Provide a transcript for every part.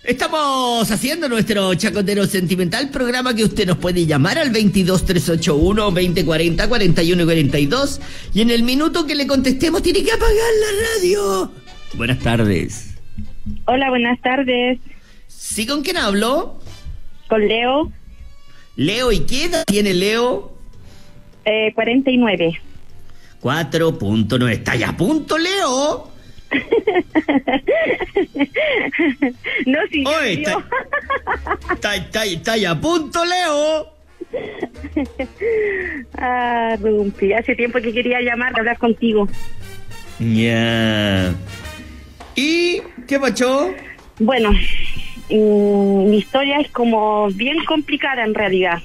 Estamos haciendo nuestro Chacotero Sentimental, programa que usted nos puede llamar al 22-381-2040, 41 y 42, y en el minuto que le contestemos tiene que apagar la radio. Buenas tardes. Hola, buenas tardes. ¿Sí, con quién hablo? Con Leo. Leo, ¿y qué edad tiene Leo? 49. 4.9. ¿Está ya a punto, Leo? No, sí. Oye, está ya a punto, Leo. Rumpi, hace tiempo que quería llamar a hablar contigo. Ya. ¿Y qué pasó? Bueno, mi historia es como bien complicada en realidad.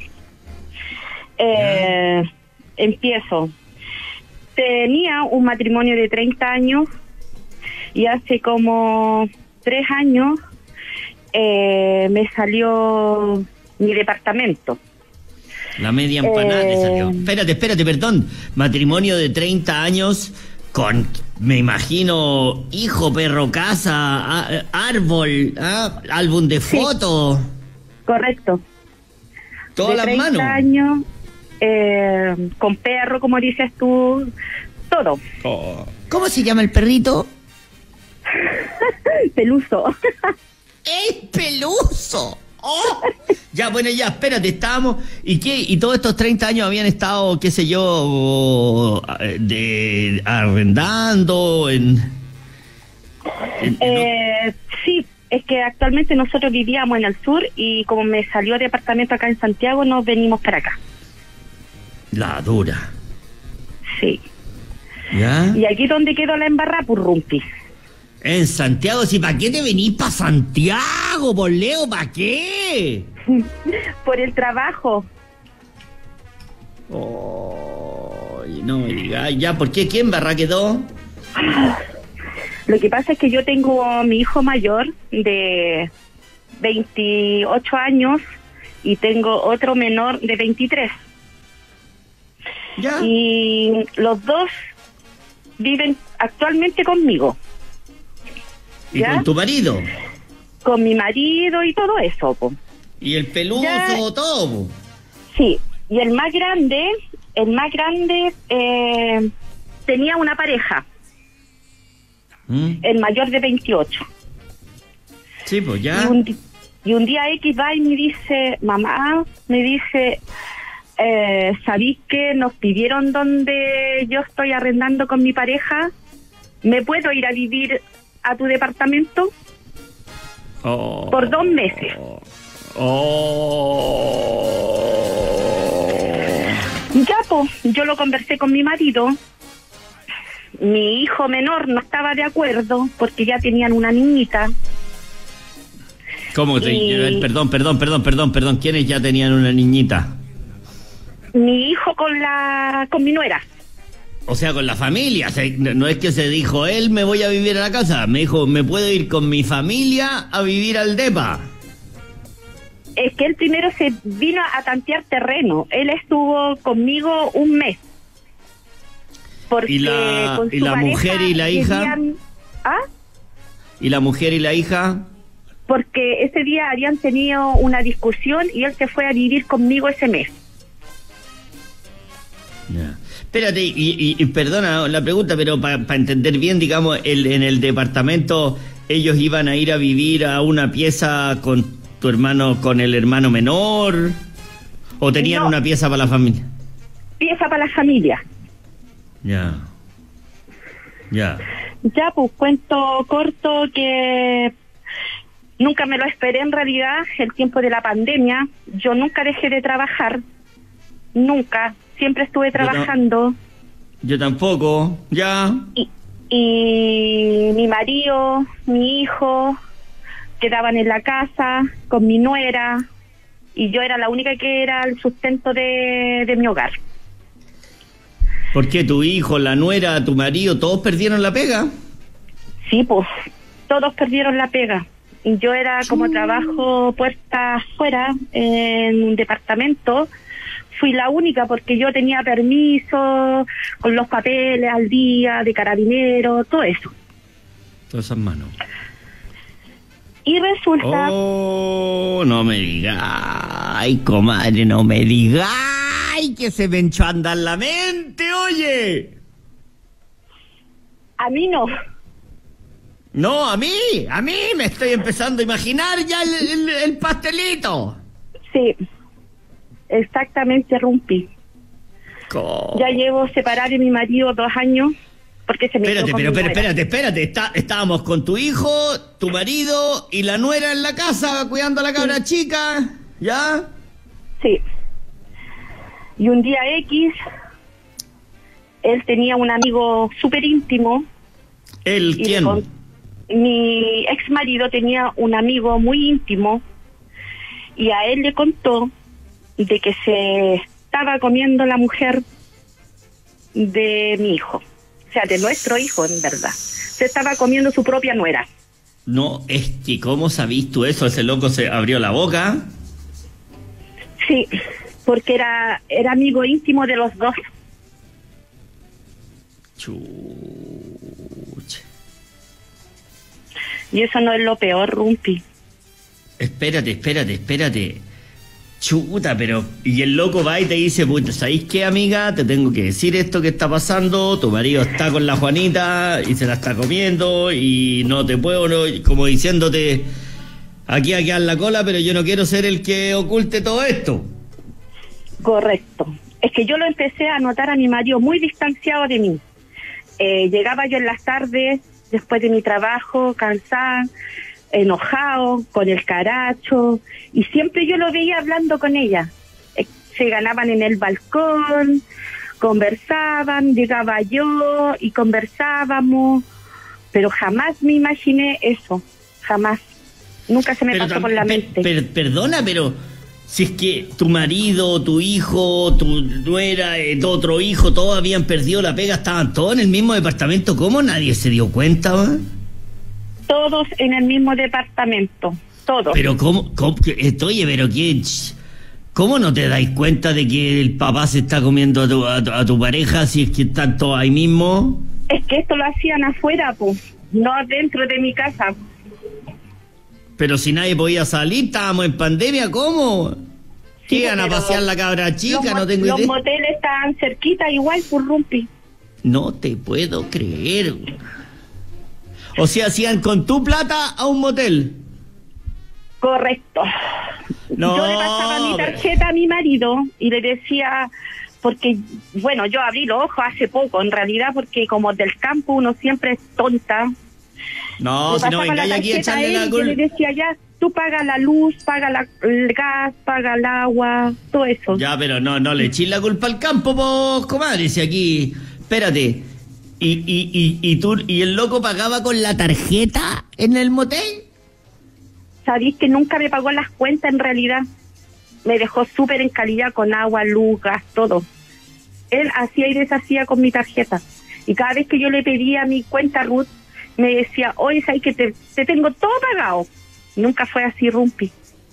Empiezo. Tenía un matrimonio de 30 años y hace como 3 años me salió mi departamento. La media empanada le salió. Espérate, perdón. Matrimonio de 30 años con, me imagino, hijo, perro, casa, árbol, álbum de fotos. Correcto. Todas las manos. 30 años, con perro, como dices tú, todo. Oh. ¿Cómo se llama el perrito? Peluso. ¡Es Peluso! ¡Oh! Ya, bueno, ya, espérate, estábamos... ¿Y qué? ¿Y todos estos 30 años habían estado, qué sé yo, arrendando Sí, es que actualmente nosotros vivíamos en el sur y como me salió el departamento acá en Santiago, nos venimos para acá. La dura. Sí. ¿Ya? Y aquí donde quedó la embarrada, pues Rumpi. En Santiago, sí, ¿para qué te venís para Santiago, por Leo? ¿Para qué? Por el trabajo. Oh, no me digas, ya, ¿por qué? ¿Quién barra quedó? Lo que pasa es que yo tengo a mi hijo mayor de 28 años y tengo otro menor de 23. ¿Ya? Y los dos viven actualmente conmigo. ¿Y ¿ya? con tu marido? Con mi marido y todo eso, po. ¿Y el peluso, ¿ya? todo? Po. Sí, y el más grande tenía una pareja. El mayor de 28. Sí, pues ya. Y un día X va y me dice, mamá, ¿sabís que nos pidieron donde yo estoy arrendando con mi pareja? ¿Me puedo ir a vivir a tu departamento? Oh. Por 2 meses. Ya, pues, yo lo conversé con mi marido. Mi hijo menor no estaba de acuerdo porque ya tenían una niñita. ¿Cómo? Perdón. ¿Quiénes ya tenían una niñita? Mi hijo con mi nuera. O sea, con la familia. O sea, no es que se dijo, él me voy a vivir a la casa. Me dijo, me puedo ir con mi familia a vivir al depa. Es que él primero se vino a tantear terreno. Él estuvo conmigo 1 mes. Porque ¿Y la mujer y la hija? ¿Y la mujer y la hija? Porque ese día habían tenido una discusión y él se fue a vivir conmigo ese mes. Ya. Espérate, y perdona la pregunta, pero para entender bien, digamos, en el departamento, ¿ellos iban a ir a vivir a una pieza con tu hermano, con el hermano menor? ¿O tenían una pieza para la familia? Pieza para la familia. Ya. Ya, pues cuento corto que nunca me lo esperé en realidad, el tiempo de la pandemia. Yo nunca dejé de trabajar, nunca, siempre estuve trabajando. Yo tampoco, ya. Y mi marido, mi hijo, quedaban en la casa con mi nuera y yo era la única que era el sustento de mi hogar. ¿Por qué tu hijo, la nuera, tu marido, todos perdieron la pega? Sí, pues, todos perdieron la pega. Y yo era como trabajo puerta afuera en un departamento. Fui la única porque yo tenía permiso, con los papeles al día, de carabinero, todo eso. Todas esas manos. Y resulta... Oh, no me digas. Ay, comadre, no me digas. Ay, que se me echó a andar la mente, oye. A mí no. No, a mí me estoy empezando a imaginar ya el pastelito. Sí, exactamente, Rumpi. Ya llevo separada de mi marido 2 años porque se me... Espérate. Estábamos con tu hijo, tu marido y la nuera en la casa cuidando a la cabra chica, ¿ya? Sí. Y un día X, él tenía un amigo súper íntimo. ¿El quién? Mi ex marido tenía un amigo muy íntimo y a él le contó de que se estaba comiendo la mujer de mi hijo, o sea, de nuestro hijo, en verdad. Se estaba comiendo su propia nuera. No, ¿cómo sabís tú eso? ¿Ese loco se abrió la boca? Sí, porque era amigo íntimo de los dos. Chucha. Y eso no es lo peor, Rumpi. Espérate. Chuta, pero... Y el loco va y te dice, puta, ¿sabéis qué, amiga? Te tengo que decir esto que está pasando. Tu marido está con la Juanita y se la está comiendo y no te puedo... como diciéndote, aquí a quedar la cola, pero yo no quiero ser el que oculte todo esto. Correcto. Es que yo lo empecé a notar a mi marido muy distanciado de mí. Llegaba yo en las tardes, después de mi trabajo, cansada, enojado, con el caracho, y siempre yo lo veía hablando con ella. Se ganaban en el balcón, conversaban, llegaba yo y conversábamos, pero jamás me imaginé eso, jamás. Nunca se me pasó por la mente. Perdona, pero si es que tu marido, tu hijo, tu nuera, tu otro hijo, todos habían perdido la pega, estaban todos en el mismo departamento, ¿cómo nadie se dio cuenta, va? Todos en el mismo departamento, todos. Pero ¿cómo no te dais cuenta de que el papá se está comiendo a tu pareja si es que están todos ahí mismo? Es que esto lo hacían afuera, pues, no dentro de mi casa. Pero si nadie podía salir, estábamos en pandemia, ¿cómo? ¿Qué iban a pasear la cabra chica? No tengo idea. Los moteles estaban cerquita igual, por Rumpi. No te puedo creer. O sea, hacían con tu plata a un motel. Correcto. No, yo le pasaba mi tarjeta a mi marido y le decía, porque, bueno, yo abrí los ojos hace poco, en realidad, porque como del campo uno siempre es tonta. No, si no vengáis aquí a echarle la culpa. Yo le decía, ya, tú paga la luz, paga el gas, paga el agua, todo eso. Ya, pero no le eches la culpa al campo, pues, comadre, si aquí... Espérate. ¿Y el loco pagaba con la tarjeta en el motel? Sabís que nunca me pagó las cuentas en realidad. Me dejó súper en calidad con agua, luz, gas, todo. Él hacía y deshacía con mi tarjeta. Y cada vez que yo le pedía mi cuenta Ruth, me decía, oye, ¿sabes que te tengo todo pagado? Nunca fue así, Rumpi.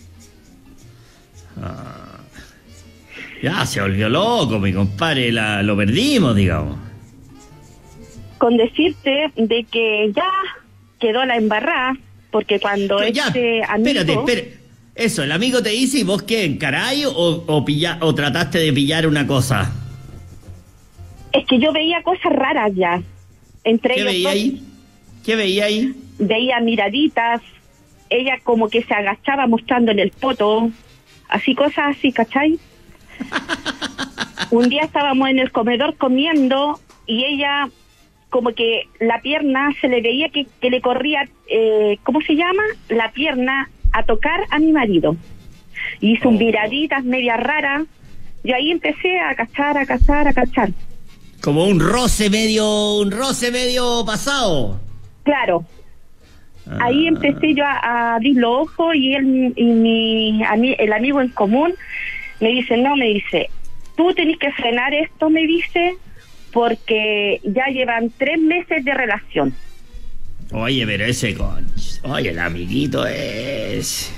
Ya se volvió loco, mi compadre, lo perdimos, digamos. Con decirte de que ya quedó la embarrada, porque cuando amigo... Espérate. Eso, el amigo te dice, ¿y vos qué, encaráis o trataste de pillar una cosa? Es que yo veía cosas raras ya. ¿Qué veía ahí? ¿Qué veía ahí? Veía miraditas, ella como que se agachaba mostrándole el poto, así cosas así, ¿cachai? Un día estábamos en el comedor comiendo y ella... como que la pierna se le veía que le corría, ¿cómo se llama? La pierna a tocar a mi marido. Y sus miraditas media raras. Y ahí empecé a cachar. Como un roce medio pasado. Claro. Ahí empecé yo a abrir los ojos y él el amigo en común me dice, tú tenés que frenar esto, me dice, porque ya llevan 3 meses de relación. Oye, pero oye, el amiguito es...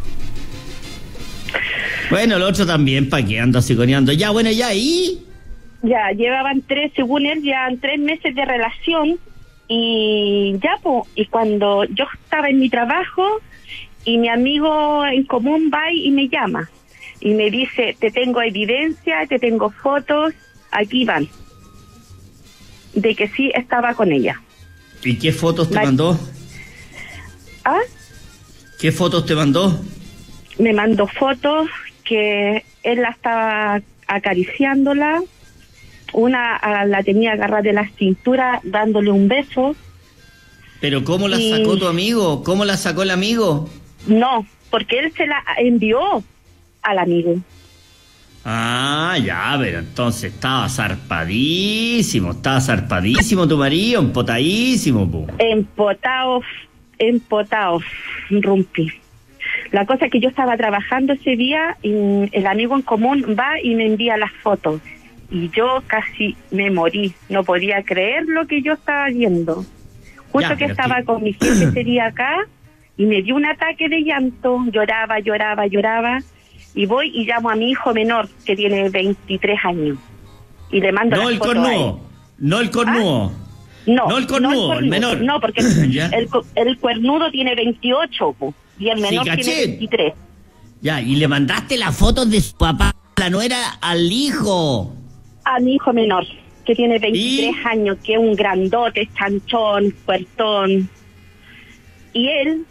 Bueno, el otro también, ¿para qué ando siconeando? Ya, bueno, ya ahí... Ya, llevaban 3 meses de relación y ya, y cuando yo estaba en mi trabajo, y mi amigo en común va y me llama y me dice, te tengo evidencia, te tengo fotos, aquí van, de que sí estaba con ella. ¿Y qué fotos te mandó? ¿Ah? ¿Qué fotos te mandó? Me mandó fotos que él la estaba acariciándola, la tenía agarrada de la cintura dándole un beso. ¿Pero cómo la sacó tu amigo? ¿Cómo la sacó el amigo? No, porque él se la envió al amigo. Ah, ya, pero entonces estaba zarpadísimo tu marido, empotadísimo, po. Empotado, Rumpi. La cosa es que yo estaba trabajando ese día y el amigo en común va y me envía las fotos. Y yo casi me morí, no podía creer lo que yo estaba viendo. Justo ya, que estaba con mi jefe ese día acá y me dio un ataque de llanto, lloraba. Y voy y llamo a mi hijo menor, que tiene 23 años. Y le mando las fotos a él. No el cornudo. No el cornudo, el menor. No, porque el cuernudo tiene 28, po, y el menor tiene 23. Ya, y le mandaste las fotos de su papá, la nuera, al hijo. A mi hijo menor, que tiene 23 años, que es un grandote, chanchón, puertón. Y él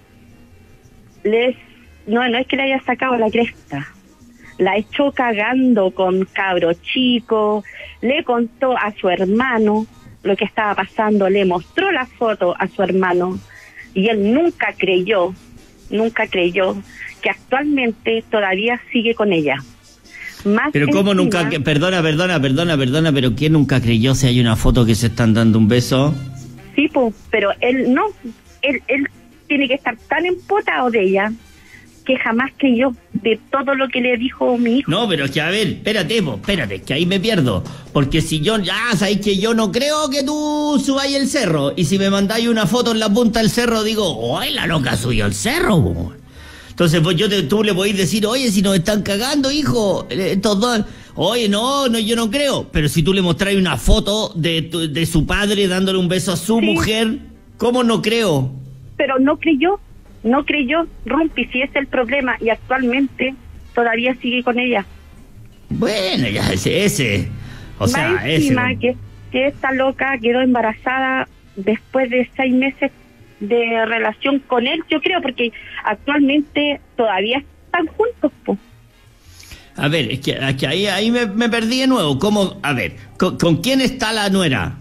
no es que le haya sacado la cresta, la echó cagando con cabros chicos, le contó a su hermano lo que estaba pasando, le mostró la foto a su hermano y él nunca creyó que actualmente todavía sigue con ella. Más pero cómo nunca, perdona, pero ¿quién nunca creyó si hay una foto que se están dando un beso? Sí, pues, pero él no, él tiene que estar tan empotado de ella que jamás creyó de todo lo que le dijo mi hijo. No, pero es que, a ver, espérate, que ahí me pierdo. Porque si yo, sabéis que yo no creo que tú subáis el cerro. Y si me mandáis una foto en la punta del cerro, digo, ¡ay, la loca subió el cerro! Po. Entonces, pues tú le podéis decir, oye, si nos están cagando, hijo, estos dos. Oye, no, yo no creo. Pero si tú le mostráis una foto de su padre dándole un beso a su mujer, ¿cómo no creo? Pero no creyó, Rumpi, si es el problema, y actualmente todavía sigue con ella. Bueno, ya ese. O sea, encima que esta loca quedó embarazada después de 6 meses de relación con él, yo creo, porque actualmente todavía están juntos, po. A ver, es que ahí me perdí de nuevo. ¿Cómo? A ver, ¿con quién está la nuera?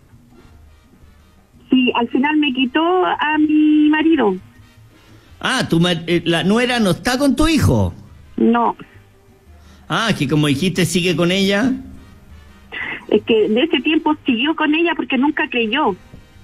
Sí, al final me quitó a mi marido. Ah, la nuera no está con tu hijo. No. Ah, que como dijiste, sigue con ella. Es que de ese tiempo siguió con ella porque nunca creyó.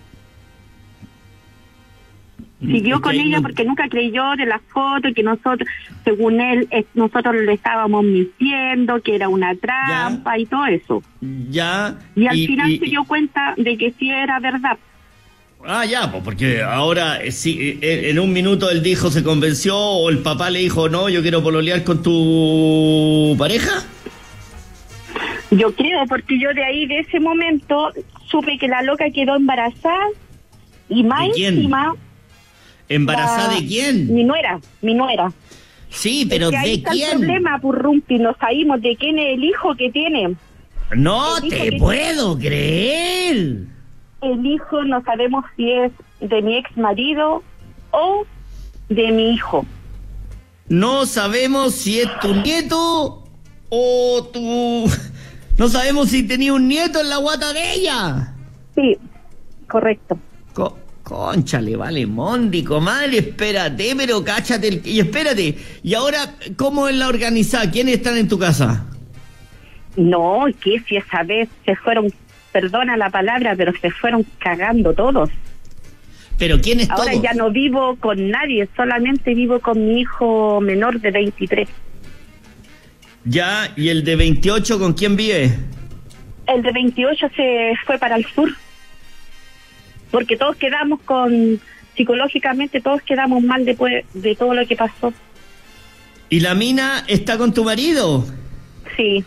Siguió con ella porque nunca creyó de la foto, que nosotros, según él, nosotros le estábamos mintiendo, que era una trampa y todo eso. Ya. Y al final se dio cuenta de que sí era verdad. Ah, ya, pues porque ahora sí, en un minuto él dijo, se convenció, o el papá le dijo, no, yo quiero pololear con tu pareja. Yo creo, porque yo de ese momento, supe que la loca quedó embarazada y más encima... ¿Embarazada de quién? Mi nuera. Sí, pero ¿de quién? Ahí está el problema, Purrumpi, no sabemos de quién es el hijo que tiene. No te puedo creer. El hijo no sabemos si es de mi ex marido o de mi hijo. No sabemos si es tu nieto o tu... No sabemos si tenía un nieto en la guata de ella. Sí, correcto. Cónchale, vale, Mondi, comadre, espérate, pero cáchate. Y espérate, ¿y ahora cómo es la organizada? ¿Quiénes están en tu casa? No, que si esa vez se fueron... Perdona la palabra, pero se fueron cagando todos. ¿Pero quiénes todos? Ahora ya no vivo con nadie, solamente vivo con mi hijo menor de 23. Ya, ¿y el de 28 con quién vive? El de 28 se fue para el sur. Porque todos quedamos psicológicamente todos quedamos mal después de todo lo que pasó. ¿Y la mina está con tu marido? Sí.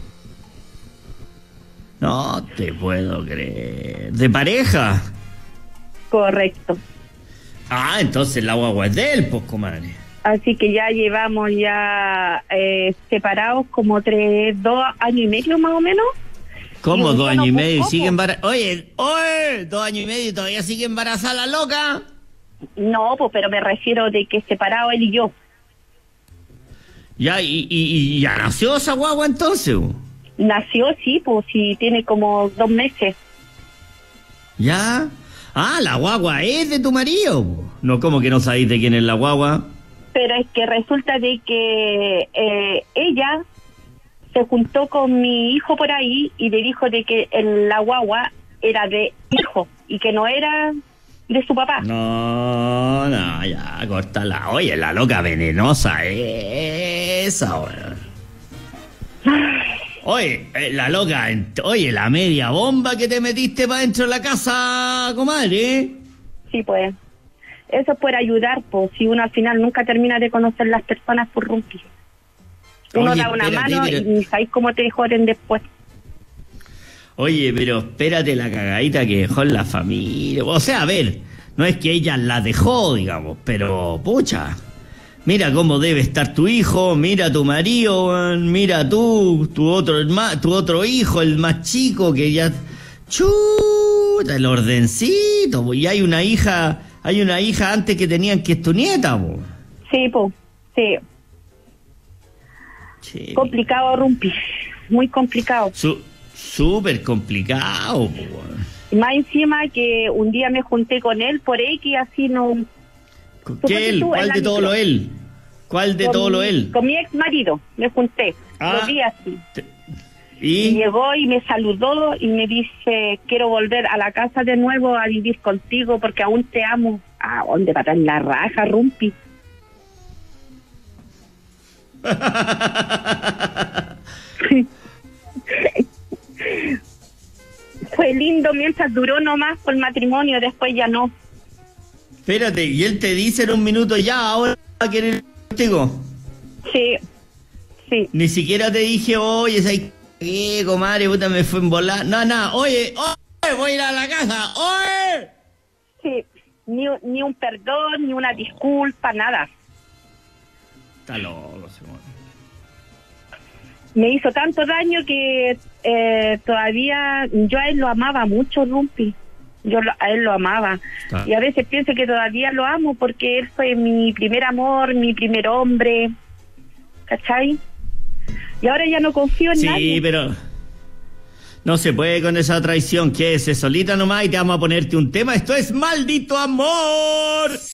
No te puedo creer. ¿De pareja? Correcto. Ah, entonces la guagua es de él, pues, comadre. Así que ya llevamos separados como 2 años y medio más o menos. ¿Cómo 2 años y medio? ¿Sigue embarazada? Oye, 2 años y medio y todavía sigue embarazada la loca. No, pues, pero me refiero de que separado él y yo. Ya, y ya nació esa guagua entonces. Nació, sí, pues, sí, tiene como 2 meses. ¿Ya? Ah, la guagua es de tu marido. No, ¿cómo que no sabéis de quién es la guagua? Pero es que resulta de que ella se juntó con mi hijo por ahí y le dijo de que la guagua era de hijo y que no era de su papá. No, ya, córtala. Oye, la loca venenosa esa, Oye, la loca, oye, la media bomba que te metiste para dentro de la casa, comadre. Sí, pues. Eso es por ayudar, pues, si uno al final nunca termina de conocer las personas por rumpi. Uno da una mano y ni sabéis cómo te joden después. Oye, pero espérate la cagadita que dejó en la familia. O sea, a ver, no es que ella la dejó, digamos, pero, pucha, mira cómo debe estar tu hijo, mira tu marido, mira tu otro hijo, el más chico, que ya... Chuta, el ordencito, y hay una hija antes que tenían que es tu nieta, po. Sí, pues, sí. Sí. Complicado, rumpi, muy complicado. Súper complicado, po. Más encima que un día me junté con él por X, así no... ¿Qué él? ¿Cuál de todo lo él? ¿Cuál de todo lo él? Con mi ex marido me junté, lo vi así. ¿Y? Llegó y me saludó y me dice, quiero volver a la casa de nuevo a vivir contigo porque aún te amo. ¿A dónde va a la raja, rumpi? Fue lindo mientras duró nomás por el matrimonio, después ya no. Espérate, ¿y él te dice en un minuto ya, ahora va a querer contigo? Sí, sí. Ni siquiera te dije, oye, ¿qué, comadre? Puta, me fue en volar. No, oye, voy a ir a la casa, oye. Sí, ni un perdón, ni una disculpa, nada. Está loco, Simón. Me hizo tanto daño que todavía yo a él lo amaba mucho, rumpi. A él lo amaba. Y a veces pienso que todavía lo amo porque él fue mi primer amor, mi primer hombre. ¿Cachai? Y ahora ya no confío en nadie. Sí, pero no se puede con esa traición. Quédese solita nomás y te vamos a ponerte un tema. Esto es Maldito Amor.